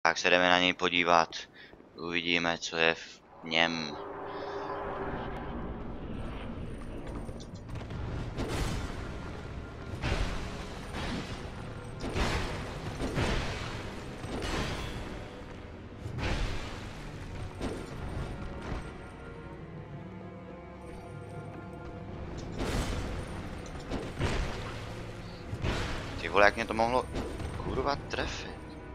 Tak se jdeme na něj podívat. Uvidíme, co je v něm. Ty vole, jak mě to mohlo kurva trefit.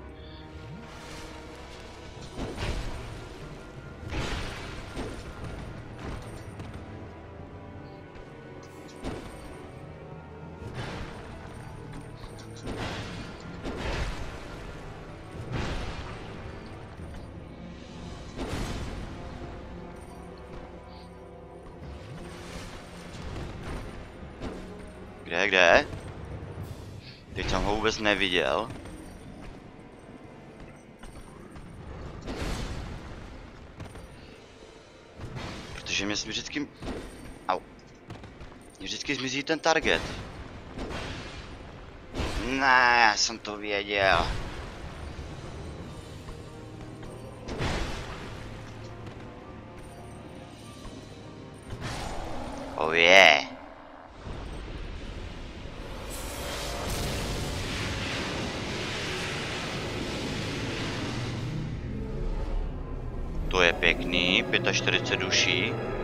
Kde? Teď jsem ho vůbec neviděl. Protože mě vždycky... Au. Mě vždycky zmizí ten target. Ne, já jsem to věděl. Oh yeah. To je pěkný, 45 duší.